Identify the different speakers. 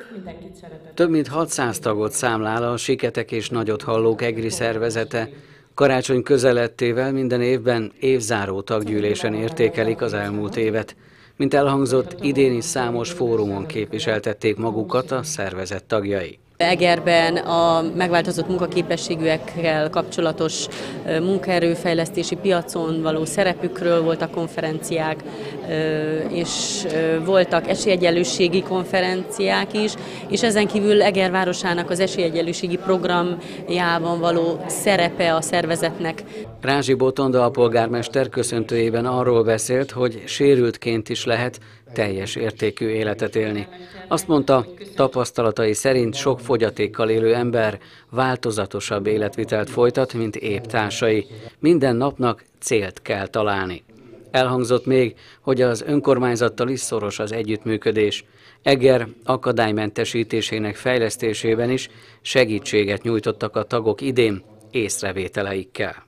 Speaker 1: Több mint 600 tagot számlál a Siketek és Nagyothallók EGRI szervezete. Karácsony közelettével minden évben évzáró taggyűlésen értékelik az elmúlt évet. Mint elhangzott, idén is számos fórumon képviseltették magukat a szervezet tagjai.
Speaker 2: Egerben a megváltozott munkaképességűekkel kapcsolatos munkaerőfejlesztési piacon való szerepükről voltak konferenciák, és voltak esélyegyenlőségi konferenciák is, és ezen kívül Eger városának az esélyegyenlőségi programjában való szerepe a szervezetnek.
Speaker 1: Rázsi Botond alpolgármester köszöntőjében arról beszélt, hogy sérültként is lehet teljes értékű életet élni. Azt mondta, tapasztalatai szerint sok fogyatékkal élő ember változatosabb életvitelt folytat, mint épp társai. Minden napnak célt kell találni. Elhangzott még, hogy az önkormányzattal is szoros az együttműködés. Eger akadálymentesítésének fejlesztésében is segítséget nyújtottak a tagok idén észrevételeikkel.